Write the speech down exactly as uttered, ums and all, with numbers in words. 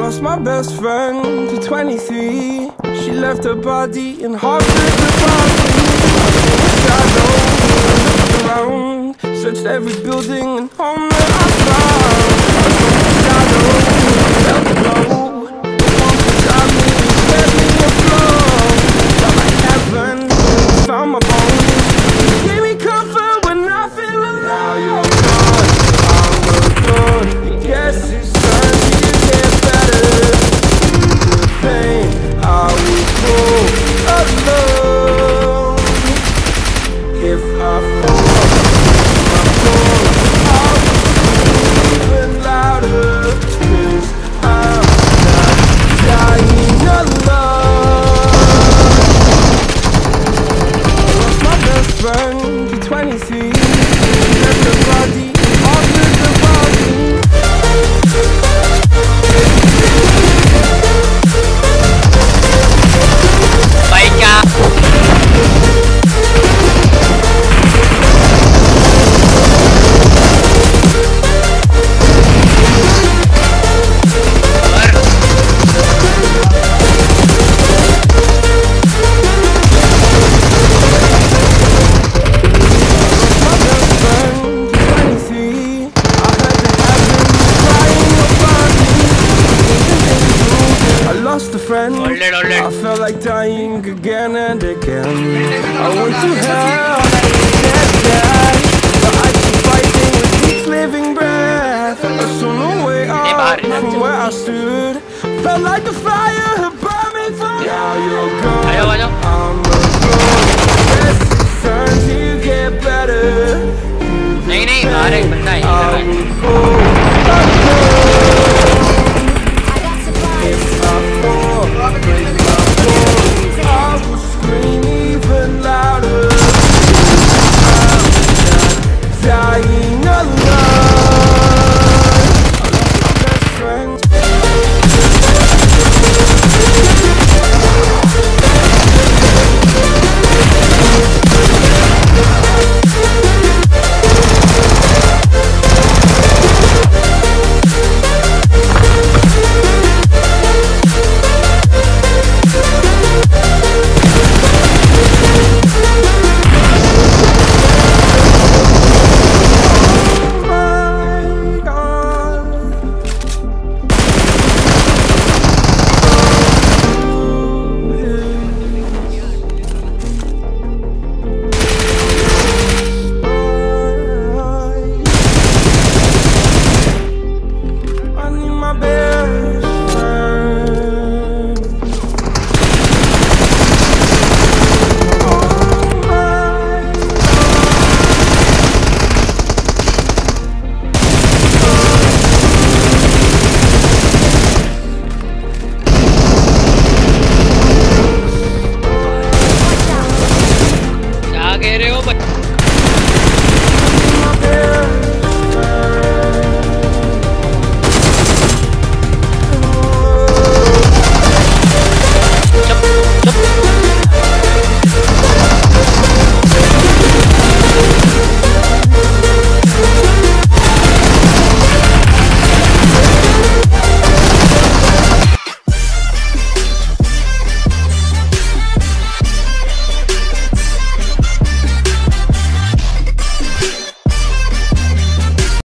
lost my best friend to twenty-three. She left her body in heartbreak apartment. I looked around, searched every building and home that I found. I saw the shadow, felt the glow. The one beside me set me afloat. Felt like heaven, found my bones. Gave me comfort when I feel alone. Now you're gone, I'm alone. Guess it's time to get better. The pain I will go alone. If I fall, my phone, I'll be even louder. 'Cause I'm not dying alone. Lost my best friend to twenty-three. Left her body, all through the body. Lost a friend, I felt like dying again and again. I went to hell, dead, dead, but I keep fighting with each living breath. I saw no way out from where I stood. Felt like the fire had burned me from. Now you're gone, I'm alone. Guess it's time to get better. नहीं नहीं आ रहे बंदा है।